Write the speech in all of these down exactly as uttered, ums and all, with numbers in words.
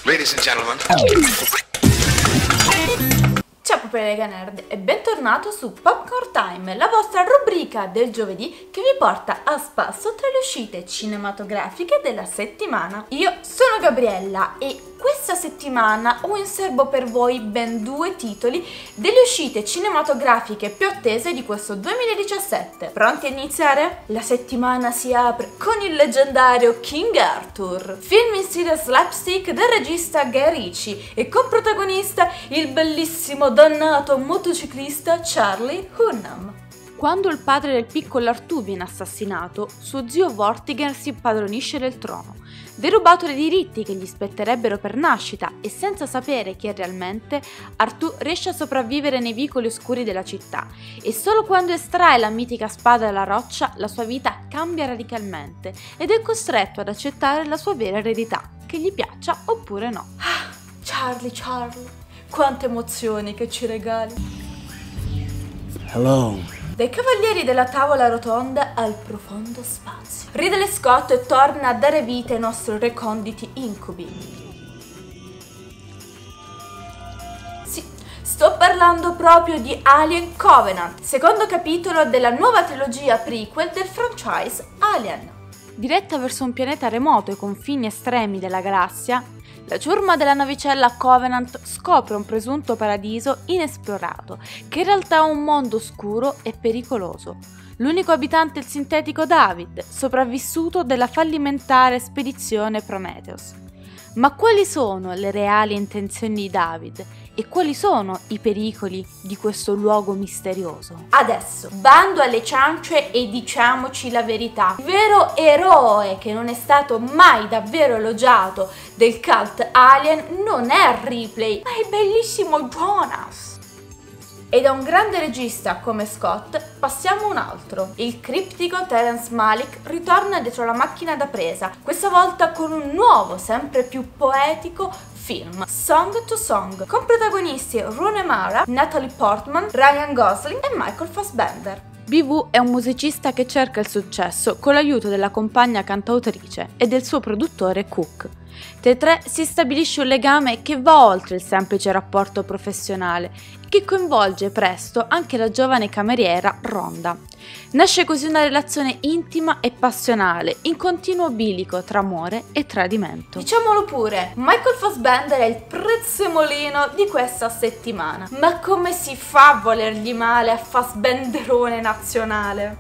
Ladies and gentlemen. Ciao Lega Nerd e bentornato su Popcorn Time, la vostra rubrica del giovedì che vi porta a spasso tra le uscite cinematografiche della settimana. Io sono Gabriella e questa settimana ho in serbo per voi ben due titoli delle uscite cinematografiche più attese di questo duemiladiciassette. Pronti a iniziare? La settimana si apre con il leggendario King Arthur, film in stile slapstick del regista Guy Ritchie e con protagonista il bellissimo dannato motociclista Charlie Hunnam. Quando il padre del piccolo Artù viene assassinato, suo zio Vortigern si impadronisce del trono, derubato le diritti che gli spetterebbero per nascita e senza sapere chi è realmente, Artù riesce a sopravvivere nei vicoli oscuri della città e solo quando estrae la mitica spada dalla roccia la sua vita cambia radicalmente ed è costretto ad accettare la sua vera eredità, che gli piaccia oppure no. Ah, Charlie, Charlie, quante emozioni che ci regali! Hello. Dai cavalieri della tavola rotonda al profondo spazio. Ridley Scott torna a dare vita ai nostri reconditi incubi. Sì, sto parlando proprio di Alien Covenant, secondo capitolo della nuova trilogia prequel del franchise Alien. Diretta verso un pianeta remoto ai confini estremi della galassia, la ciurma della navicella Covenant scopre un presunto paradiso inesplorato, che in realtà è un mondo oscuro e pericoloso. L'unico abitante è il sintetico David, sopravvissuto della fallimentare spedizione Prometheus. Ma quali sono le reali intenzioni di David? E quali sono i pericoli di questo luogo misterioso? Adesso, bando alle ciance e diciamoci la verità. Il vero eroe che non è stato mai davvero elogiato del cult Alien non è Ripley, ma il bellissimo Jonas. E da un grande regista come Scott passiamo a un altro. Il criptico Terrence Malick ritorna dietro la macchina da presa, questa volta con un nuovo, sempre più poetico film, Song to Song, con protagonisti Rooney Mara, Natalie Portman, Ryan Gosling e Michael Fassbender. B V è un musicista che cerca il successo con l'aiuto della compagna cantautrice e del suo produttore Cook. Tra i tre si stabilisce un legame che va oltre il semplice rapporto professionale e che coinvolge presto anche la giovane cameriera Rhonda. Nasce così una relazione intima e passionale, in continuo bilico tra amore e tradimento. Diciamolo pure, Michael Fassbender è il prezzemolino di questa settimana. Ma come si fa a volergli male a Fassbenderone nazionale?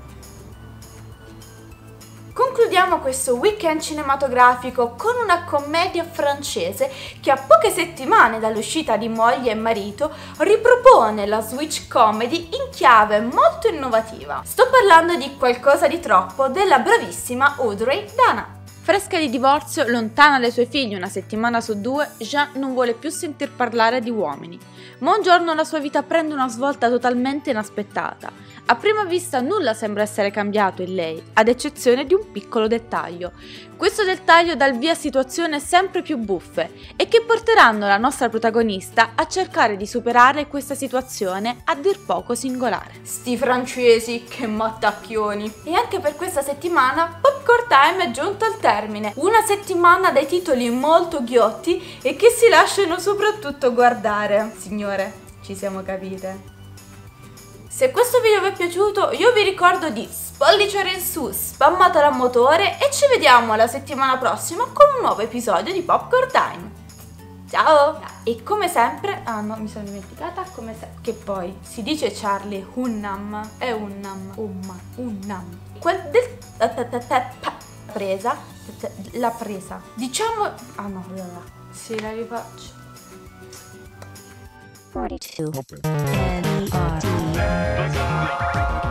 Concludiamo questo weekend cinematografico con una commedia francese che a poche settimane dall'uscita di Moglie e Marito ripropone la switch comedy in chiave molto innovativa. Sto parlando di Qualcosa di troppo della bravissima Audrey Dana. Fresca di divorzio, lontana dai suoi figli una settimana su due, Jean non vuole più sentir parlare di uomini. Ma un giorno la sua vita prende una svolta totalmente inaspettata. A prima vista nulla sembra essere cambiato in lei, ad eccezione di un piccolo dettaglio. Questo dettaglio dà il via a situazioni sempre più buffe e che porteranno la nostra protagonista a cercare di superare questa situazione a dir poco singolare. Sti francesi, che mattacchioni! E anche per questa settimana Popcorn Time è giunto al termine. Una settimana dai titoli molto ghiotti e che si lasciano soprattutto guardare. Signore, ci siamo capite. Se questo video vi è piaciuto, io vi ricordo di spolliciare in su, spammatelo a motore e ci vediamo la settimana prossima con un nuovo episodio di Popcorn Time. Ciao! E come sempre, ah no, mi sono dimenticata, come se, che poi si dice Charlie Hunnam, è Hunnam, Umma, Hunnam. Quel del... presa, la presa. Diciamo... ah no, allora, sì, la rifaccio. forty-two N E R D